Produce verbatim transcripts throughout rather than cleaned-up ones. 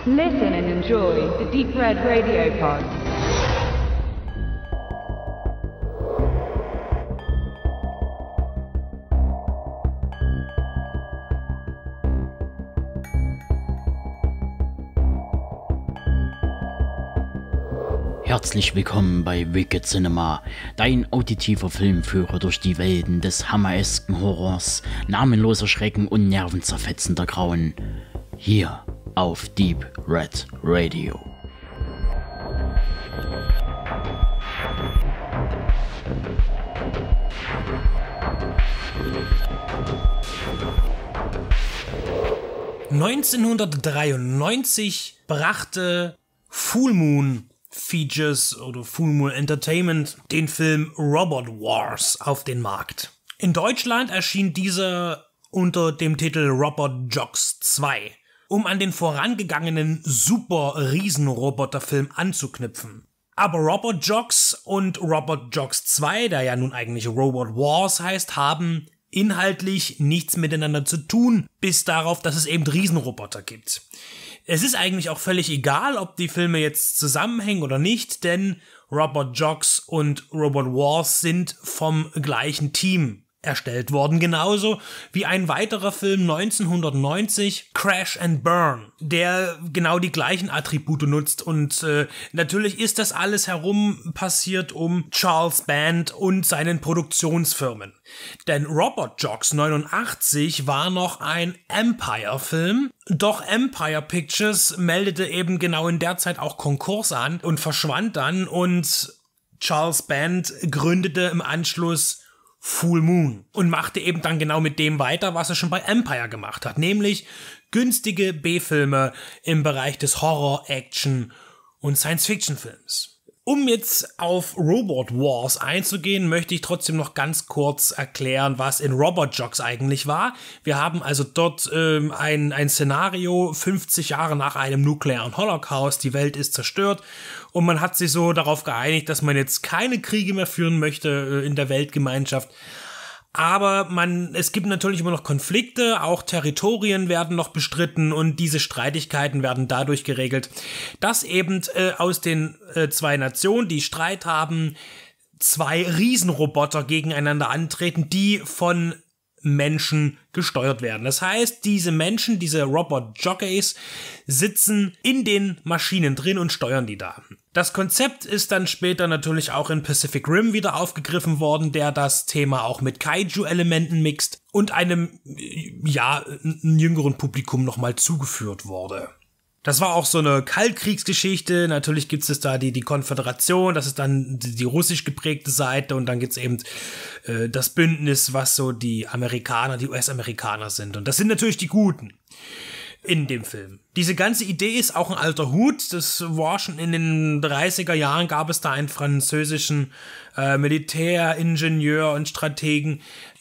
Listen and enjoy the Deep Red Radio Pod. Herzlich willkommen bei Wicked Cinema, dein auditiver Filmführer durch die Welten des hammeresken Horrors, namenloser Schrecken und nervenzerfetzender Grauen. Hier auf Deep Red Radio. neunzehnhundertdreiundneunzig brachte Full Moon Features oder Full Moon Entertainment den Film Robot Wars auf den Markt. In Deutschland erschien dieser unter dem Titel Robot Jox zwei, um an den vorangegangenen Super-Riesenroboter-Film anzuknüpfen. Aber Robot Jox und Robot Jox zwei, der ja nun eigentlich Robot Wars heißt, haben inhaltlich nichts miteinander zu tun, bis darauf, dass es eben Riesenroboter gibt. Es ist eigentlich auch völlig egal, ob die Filme jetzt zusammenhängen oder nicht, denn Robot Jox und Robot Wars sind vom gleichen Team erstellt worden, genauso wie ein weiterer Film neunzehnhundertneunzig, Crash and Burn, der genau die gleichen Attribute nutzt und äh, natürlich ist das alles herum passiert um Charles Band und seinen Produktionsfirmen. Denn Robot Jox neunundachtzig war noch ein Empire-Film, doch Empire Pictures meldete eben genau in der Zeit auch Konkurs an und verschwand dann und Charles Band gründete im Anschluss Full Moon und machte eben dann genau mit dem weiter, was er schon bei Empire gemacht hat, nämlich günstige B-Filme im Bereich des Horror, Action und Science-Fiction-Films. Um jetzt auf Robot Wars einzugehen, möchte ich trotzdem noch ganz kurz erklären, was in Robot Jox eigentlich war. Wir haben also dort ähm, ein, ein Szenario, fünfzig Jahre nach einem nuklearen Holocaust, die Welt ist zerstört und man hat sich so darauf geeinigt, dass man jetzt keine Kriege mehr führen möchte äh, in der Weltgemeinschaft. Aber man, es gibt natürlich immer noch Konflikte, auch Territorien werden noch bestritten und diese Streitigkeiten werden dadurch geregelt, dass eben äh, aus den äh, zwei Nationen, die Streit haben, zwei Riesenroboter gegeneinander antreten, die von Menschen gesteuert werden. Das heißt, diese Menschen, diese Robot-Jockeys, sitzen in den Maschinen drin und steuern die da. Das Konzept ist dann später natürlich auch in Pacific Rim wieder aufgegriffen worden, der das Thema auch mit Kaiju-Elementen mixt und einem, ja, jüngeren Publikum nochmal zugeführt wurde. Das war auch so eine Kaltkriegsgeschichte. Natürlich gibt es da die, die Konföderation, das ist dann die, die russisch geprägte Seite und dann gibt es eben äh, das Bündnis, was so die Amerikaner, die U S-Amerikaner sind. Und das sind natürlich die Guten in dem Film. Diese ganze Idee ist auch ein alter Hut. Das war schon in den dreißiger Jahren, gab es da einen französischen äh, Militäringenieur und Strategen,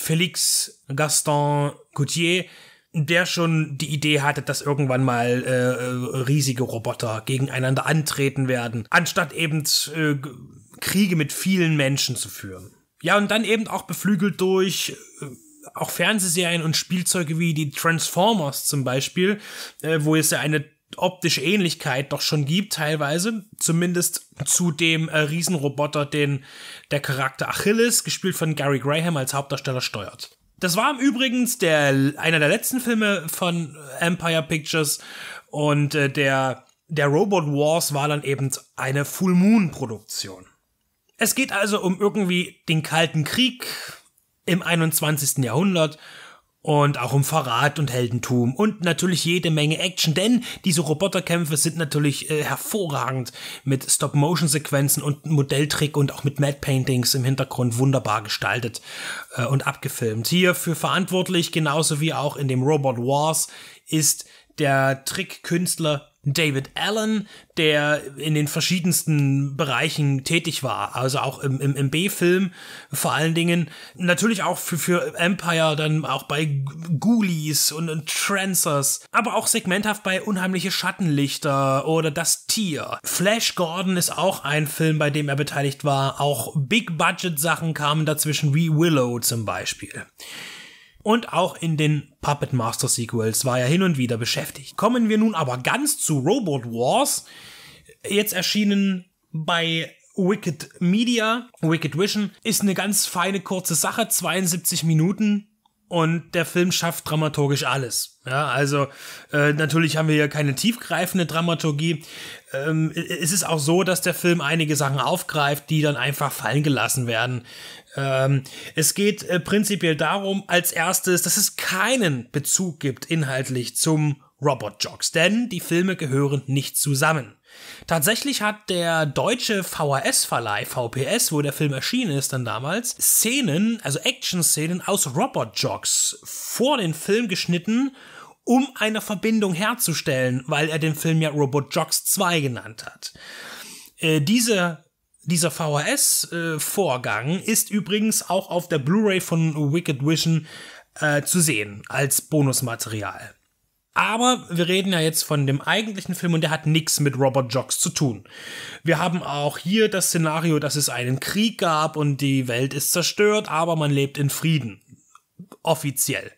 Félix Gaston Coutier, der schon die Idee hatte, dass irgendwann mal äh, riesige Roboter gegeneinander antreten werden, anstatt eben äh, Kriege mit vielen Menschen zu führen. Ja, und dann eben auch beflügelt durch äh, auch Fernsehserien und Spielzeuge wie die Transformers zum Beispiel, äh, wo es ja eine optische Ähnlichkeit doch schon gibt, teilweise, zumindest zu dem äh, Riesenroboter, den der Charakter Achilles, gespielt von Gary Graham, als Hauptdarsteller steuert. Das war im Übrigen der, einer der letzten Filme von Empire Pictures und äh, der, der Robot Wars war dann eben eine Full Moon Produktion. Es geht also um irgendwie den Kalten Krieg im einundzwanzigsten Jahrhundert und auch um Verrat und Heldentum und natürlich jede Menge Action, denn diese Roboterkämpfe sind natürlich äh, hervorragend mit Stop-Motion-Sequenzen und Modelltrick und auch mit Matte-Paintings im Hintergrund wunderbar gestaltet äh, und abgefilmt. Hierfür verantwortlich, genauso wie auch in dem Robot Wars, ist der Trickkünstler David Allen, der in den verschiedensten Bereichen tätig war, also auch im, im, im B-Film vor allen Dingen, natürlich auch für, für Empire, dann auch bei Ghoulies und, und Trancers, aber auch segmenthaft bei Unheimliche Schattenlichter oder Das Tier. Flash Gordon ist auch ein Film, bei dem er beteiligt war, auch Big-Budget-Sachen kamen dazwischen, wie Willow zum Beispiel. und auch in den Puppet Master Sequels war er hin und wieder beschäftigt. Kommen wir nun aber ganz zu Robot Wars, jetzt erschienen bei Wicked Media. Wicked Vision ist eine ganz feine, kurze Sache, zweiundsiebzig Minuten. Und der Film schafft dramaturgisch alles. Ja, also äh, natürlich haben wir hier keine tiefgreifende Dramaturgie. Ähm, es ist auch so, dass der Film einige Sachen aufgreift, die dann einfach fallen gelassen werden. Ähm, es geht äh, prinzipiell darum, als erstes, dass es keinen Bezug gibt inhaltlich zum Robot Jox, denn die Filme gehören nicht zusammen. Tatsächlich hat der deutsche V H S-Verleih V P S, wo der Film erschienen ist dann damals, Szenen, also Action-Szenen aus Robot Jox vor den Film geschnitten, um eine Verbindung herzustellen, weil er den Film ja Robot Jox zwei genannt hat. Äh, diese Dieser V H S-Vorgang äh, ist übrigens auch auf der Blu-ray von Wicked Vision äh, zu sehen, als Bonusmaterial. Aber wir reden ja jetzt von dem eigentlichen Film und der hat nichts mit Robot Jox zu tun. Wir haben auch hier das Szenario, dass es einen Krieg gab und die Welt ist zerstört, aber man lebt in Frieden. Offiziell.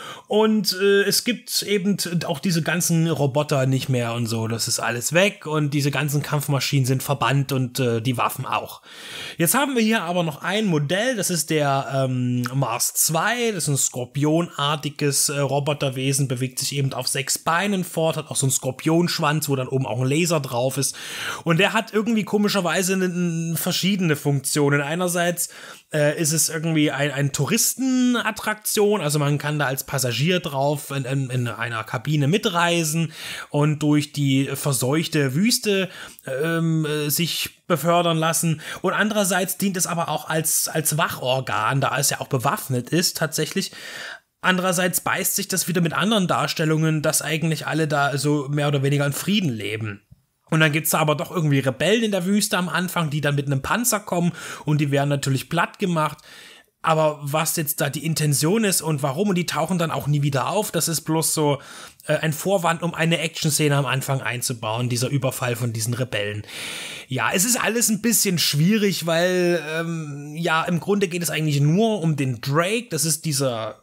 Und äh, es gibt eben auch diese ganzen Roboter nicht mehr und so, das ist alles weg und diese ganzen Kampfmaschinen sind verbannt und äh, die Waffen auch. Jetzt haben wir hier aber noch ein Modell, das ist der ähm, Mars zwei, das ist ein skorpionartiges äh, Roboterwesen, bewegt sich eben auf sechs Beinen fort, hat auch so einen Skorpionschwanz, wo dann oben auch ein Laser drauf ist und der hat irgendwie komischerweise eine, eine verschiedene Funktionen. Einerseits äh, ist es irgendwie ein, ein Touristenattraktion, also man kann da als Passagier drauf in, in, in einer Kabine mitreisen und durch die verseuchte Wüste ähm, sich befördern lassen. Und andererseits dient es aber auch als, als Wachorgan, da es ja auch bewaffnet ist tatsächlich. Andererseits beißt sich das wieder mit anderen Darstellungen, dass eigentlich alle da so mehr oder weniger in Frieden leben. Und dann gibt's da aber doch irgendwie Rebellen in der Wüste am Anfang, die dann mit einem Panzer kommen und die werden natürlich platt gemacht. Aber was jetzt da die Intention ist und warum, und die tauchen dann auch nie wieder auf, das ist bloß so äh, ein Vorwand, um eine Action-Szene am Anfang einzubauen, dieser Überfall von diesen Rebellen. Ja, es ist alles ein bisschen schwierig, weil, ähm, ja, im Grunde geht es eigentlich nur um den Drake, das ist dieser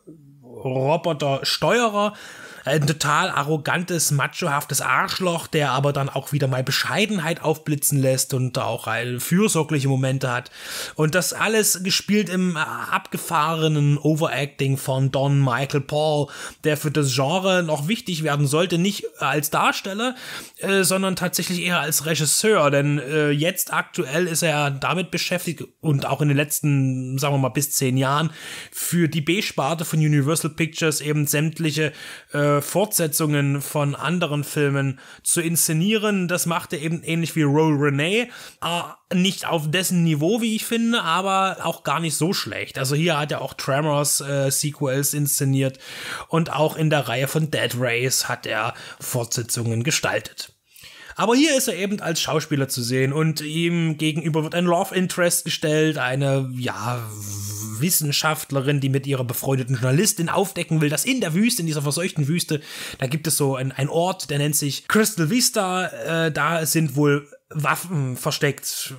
Roboter-Steuerer, ein total arrogantes, machohaftes Arschloch, der aber dann auch wieder mal Bescheidenheit aufblitzen lässt und auch fürsorgliche Momente hat. Und das alles gespielt im abgefahrenen Overacting von Don Michael Paul, der für das Genre noch wichtig werden sollte, nicht als Darsteller, äh, sondern tatsächlich eher als Regisseur, denn äh, jetzt aktuell ist er damit beschäftigt und auch in den letzten, sagen wir mal, bis zehn Jahren für die B-Sparte von Universal Pictures eben sämtliche äh, Fortsetzungen von anderen Filmen zu inszenieren. Das macht er eben ähnlich wie Raoul Renee. Äh, nicht auf dessen Niveau, wie ich finde, aber auch gar nicht so schlecht. Also hier hat er auch Tremors äh, Sequels inszeniert und auch in der Reihe von Dead Race hat er Fortsetzungen gestaltet. Aber hier ist er eben als Schauspieler zu sehen und ihm gegenüber wird ein Love Interest gestellt, eine, ja, Wissenschaftlerin, die mit ihrer befreundeten Journalistin aufdecken will, dass in der Wüste, in dieser verseuchten Wüste, da gibt es so ein, ein Ort, der nennt sich Crystal Vista, äh, da sind wohl Waffen versteckt.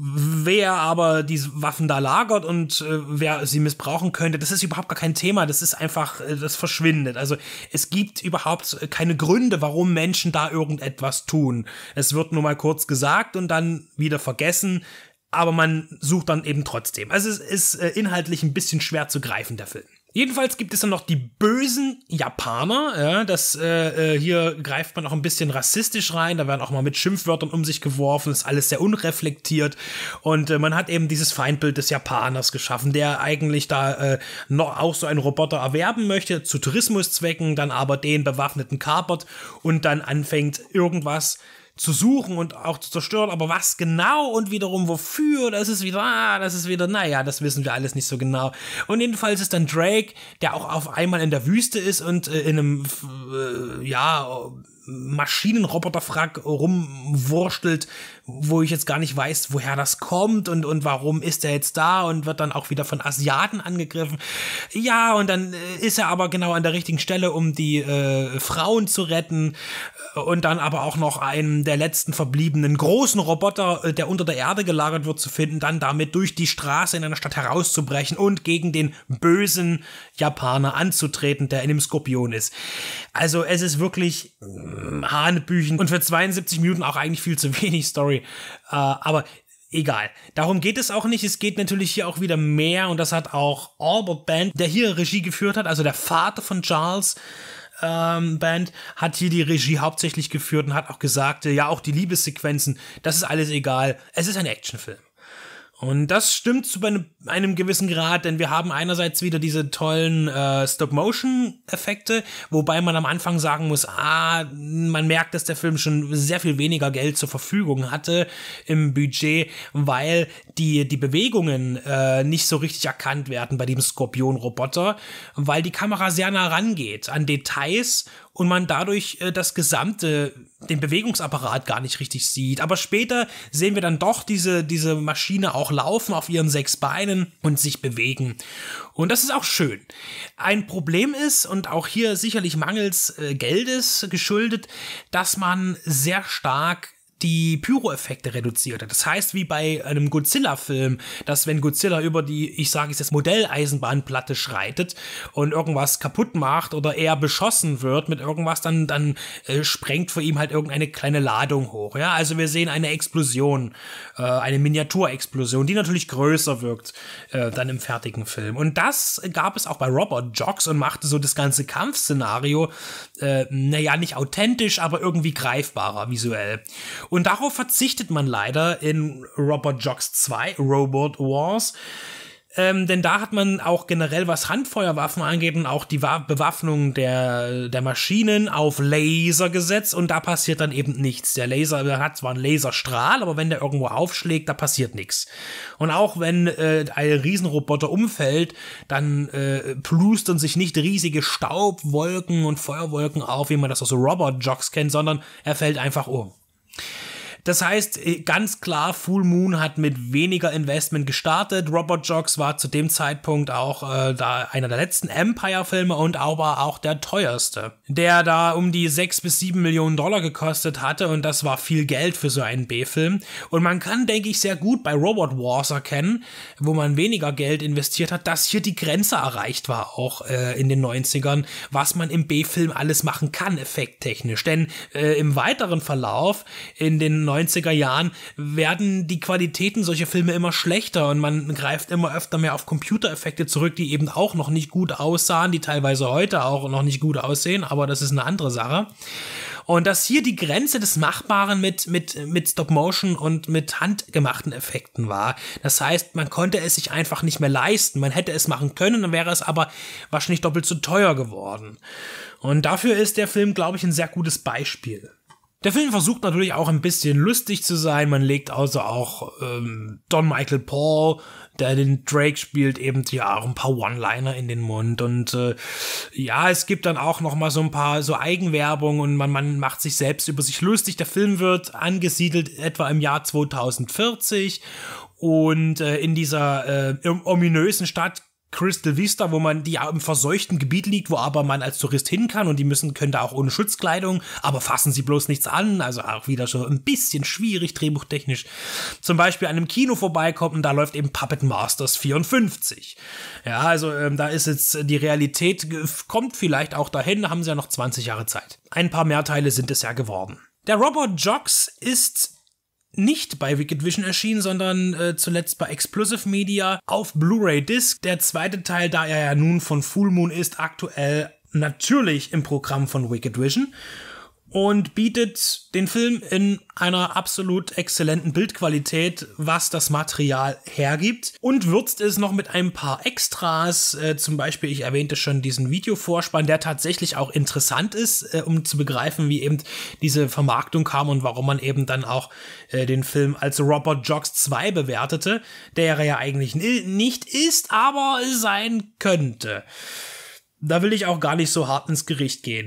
Wer aber diese Waffen da lagert und äh, wer sie missbrauchen könnte, das ist überhaupt gar kein Thema, das ist einfach, äh, das verschwindet. Also es gibt überhaupt keine Gründe, warum Menschen da irgendetwas tun. Es wird nur mal kurz gesagt und dann wieder vergessen, aber man sucht dann eben trotzdem. Also es ist äh, inhaltlich ein bisschen schwer zu greifen, der Film. Jedenfalls gibt es dann noch die bösen Japaner, ja, das äh, hier greift man auch ein bisschen rassistisch rein, da werden auch mal mit Schimpfwörtern um sich geworfen, ist alles sehr unreflektiert und äh, man hat eben dieses Feindbild des Japaners geschaffen, der eigentlich da äh, noch auch so einen Roboter erwerben möchte, zu Tourismuszwecken, dann aber den bewaffneten kapert und dann anfängt irgendwas zu suchen und auch zu zerstören, aber was genau und wiederum wofür, das ist wieder, ah, das ist wieder, naja, das wissen wir alles nicht so genau. Und jedenfalls ist dann Drake, der auch auf einmal in der Wüste ist und äh, in einem, äh, ja, Maschinenroboterfrack rumwurstelt, wo ich jetzt gar nicht weiß, woher das kommt und, und warum ist er jetzt da und wird dann auch wieder von Asiaten angegriffen. Ja, und dann ist er aber genau an der richtigen Stelle, um die äh, Frauen zu retten. Und dann aber auch noch einen der letzten verbliebenen großen Roboter, der unter der Erde gelagert wird, zu finden, dann damit durch die Straße in einer Stadt herauszubrechen und gegen den bösen Japaner anzutreten, der in dem Skorpion ist. Also es ist wirklich äh, Hanebüchen und für zweiundsiebzig Minuten auch eigentlich viel zu wenig Story. Äh, aber egal. Darum geht es auch nicht. Es geht natürlich hier auch wieder mehr und das hat auch Albert Band, der hier Regie geführt hat, also der Vater von Charles Ähm, Band, hat hier die Regie hauptsächlich geführt und hat auch gesagt, ja, auch die Liebessequenzen, das ist alles egal, es ist ein Actionfilm. Und das stimmt zu einem, einem gewissen Grad, denn wir haben einerseits wieder diese tollen äh, Stop-Motion-Effekte, wobei man am Anfang sagen muss, ah, man merkt, dass der Film schon sehr viel weniger Geld zur Verfügung hatte im Budget, weil die, die Bewegungen äh, nicht so richtig erkannt werden bei dem Skorpion-Roboter, weil die Kamera sehr nah rangeht an Details und man dadurch äh, das gesamte, den Bewegungsapparat gar nicht richtig sieht. Aber später sehen wir dann doch diese, diese Maschine auch laufen auf ihren sechs Beinen und sich bewegen. Und das ist auch schön. Ein Problem ist, und auch hier sicherlich mangels äh, Geldes geschuldet, dass man sehr stark die Pyro-Effekte reduziert hat. Das heißt, wie bei einem Godzilla-Film, dass wenn Godzilla über die, ich sage es jetzt, Modelleisenbahnplatte schreitet und irgendwas kaputt macht oder er beschossen wird mit irgendwas, dann, dann äh, sprengt vor ihm halt irgendeine kleine Ladung hoch. Ja, also wir sehen eine Explosion, äh, eine Miniaturexplosion, die natürlich größer wirkt äh, dann im fertigen Film. Und das gab es auch bei Robot Jox und machte so das ganze Kampfszenario, äh, naja, nicht authentisch, aber irgendwie greifbarer visuell. Und darauf verzichtet man leider in Robot Jox zwei, Robot Wars. Ähm, denn da hat man auch generell, was Handfeuerwaffen angeht, und auch die Wa- Bewaffnung der, der Maschinen auf Laser gesetzt und da passiert dann eben nichts. Der Laser der hat zwar einen Laserstrahl, aber wenn der irgendwo aufschlägt, da passiert nichts. Und auch wenn äh, ein Riesenroboter umfällt, dann äh, plustern sich nicht riesige Staubwolken und Feuerwolken auf, wie man das aus so Robot Jox kennt, sondern er fällt einfach um. Das heißt, ganz klar, Full Moon hat mit weniger Investment gestartet. Robot Jox war zu dem Zeitpunkt auch äh, da einer der letzten Empire-Filme und aber auch der teuerste, der da um die sechs bis sieben Millionen Dollar gekostet hatte und das war viel Geld für so einen B-Film. Und man kann, denke ich, sehr gut bei Robot Wars erkennen, wo man weniger Geld investiert hat, dass hier die Grenze erreicht war, auch äh, in den neunzigern, was man im B-Film alles machen kann, effekttechnisch. Denn äh, im weiteren Verlauf in den neunziger Jahren werden die Qualitäten solcher Filme immer schlechter und man greift immer öfter mehr auf Computereffekte zurück, die eben auch noch nicht gut aussahen, die teilweise heute auch noch nicht gut aussehen, aber das ist eine andere Sache. Und dass hier die Grenze des Machbaren mit, mit, mit Stop-Motion und mit handgemachten Effekten war. Das heißt, man konnte es sich einfach nicht mehr leisten. Man hätte es machen können, dann wäre es aber wahrscheinlich doppelt so teuer geworden. Und dafür ist der Film, glaube ich, ein sehr gutes Beispiel. Der Film versucht natürlich auch ein bisschen lustig zu sein. Man legt also auch ähm, Don Michael Paul, der den Drake spielt, eben ja auch ein paar One-Liner in den Mund. Und äh, ja, es gibt dann auch noch mal so ein paar so Eigenwerbung und man, man macht sich selbst über sich lustig. Der Film wird angesiedelt etwa im Jahr zweitausendvierzig und äh, in dieser äh, ominösen Stadt Crystal Vista, wo man, die ja im verseuchten Gebiet liegt, wo aber man als Tourist hin kann und die müssen, können da auch ohne Schutzkleidung, aber fassen sie bloß nichts an, also auch wieder schon ein bisschen schwierig, drehbuchtechnisch. Zum Beispiel an einem Kino vorbeikommt und da läuft eben Puppet Masters vierundfünfzig. Ja, also ähm, da ist jetzt die Realität, kommt vielleicht auch dahin, da haben sie ja noch zwanzig Jahre Zeit. Ein paar Mehrteile sind es ja geworden. Der Robot Jox ist nicht bei Wicked Vision erschienen, sondern äh, zuletzt bei Explosive Media auf Blu-ray Disc. Der zweite Teil, da er ja nun von Full Moon ist, aktuell natürlich im Programm von Wicked Vision und bietet den Film in einer absolut exzellenten Bildqualität, was das Material hergibt, und würzt es noch mit ein paar Extras, äh, zum Beispiel, ich erwähnte schon diesen Videovorspann, der tatsächlich auch interessant ist, äh, um zu begreifen, wie eben diese Vermarktung kam und warum man eben dann auch äh, den Film als Robot Jox zwei bewertete, der er ja eigentlich nicht ist, aber sein könnte. Da will ich auch gar nicht so hart ins Gericht gehen.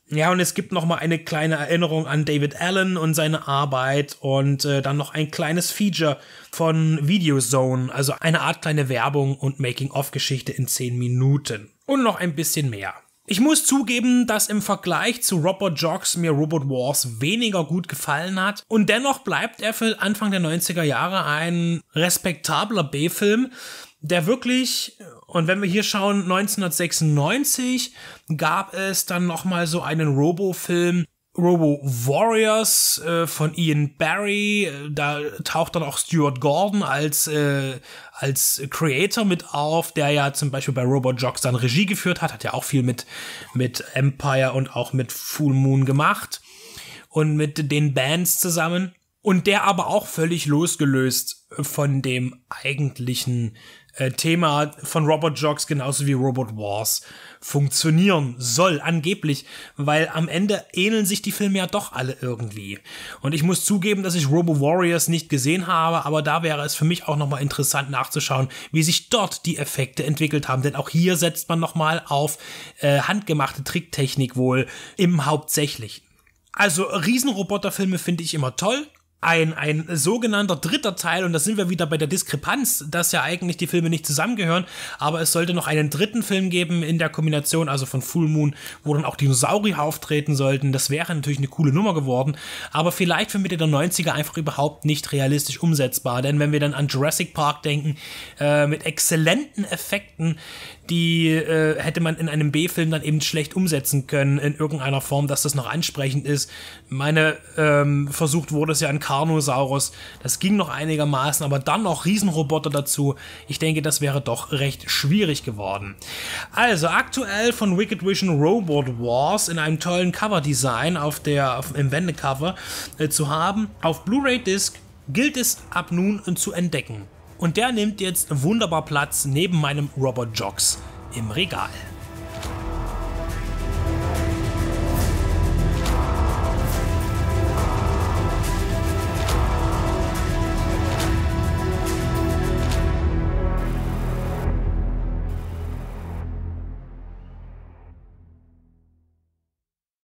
Ja, und es gibt noch mal eine kleine Erinnerung an David Allen und seine Arbeit und äh, dann noch ein kleines Feature von Videozone, also eine Art kleine Werbung und Making-of-Geschichte in zehn Minuten. Und noch ein bisschen mehr. Ich muss zugeben, dass im Vergleich zu Robot Jox mir Robot Wars weniger gut gefallen hat. Und dennoch bleibt er für Anfang der neunziger Jahre ein respektabler B-Film, der wirklich, und wenn wir hier schauen, neunzehnhundertsechsundneunzig gab es dann nochmal so einen Robo-Film, Robo Warriors äh, von Ian Barry. Da taucht dann auch Stuart Gordon als, äh, als Creator mit auf, der ja zum Beispiel bei Robot Jox dann Regie geführt hat, hat ja auch viel mit, mit Empire und auch mit Full Moon gemacht und mit den Bands zusammen. Und der aber auch völlig losgelöst von dem eigentlichen äh, Thema von Robot Jox, genauso wie Robot Wars, funktionieren soll, angeblich, weil am Ende ähneln sich die Filme ja doch alle irgendwie. Und ich muss zugeben, dass ich Robo Warriors nicht gesehen habe, aber da wäre es für mich auch nochmal interessant nachzuschauen, wie sich dort die Effekte entwickelt haben, denn auch hier setzt man nochmal auf äh, handgemachte Tricktechnik wohl im Hauptsächlichen. Also Riesenroboterfilme finde ich immer toll. Ein, ein sogenannter dritter Teil, und da sind wir wieder bei der Diskrepanz, dass ja eigentlich die Filme nicht zusammengehören, aber es sollte noch einen dritten Film geben in der Kombination, also von Full Moon, wo dann auch Dinosaurier auftreten sollten. Das wäre natürlich eine coole Nummer geworden, aber vielleicht für Mitte der neunziger einfach überhaupt nicht realistisch umsetzbar, denn wenn wir dann an Jurassic Park denken, äh, mit exzellenten Effekten, die äh, hätte man in einem B-Film dann eben schlecht umsetzen können in irgendeiner Form, dass das noch ansprechend ist. Meine, ähm, versucht wurde es ja in Carnosaurus, das ging noch einigermaßen, aber dann noch Riesenroboter dazu. Ich denke, das wäre doch recht schwierig geworden. Also aktuell von Wicked Vision Robot Wars in einem tollen Coverdesign auf der, auf, im Wendecover äh, zu haben. Auf Blu-ray-Disc gilt es ab nun äh, zu entdecken. Und der nimmt jetzt wunderbar Platz neben meinem Robot Jox im Regal.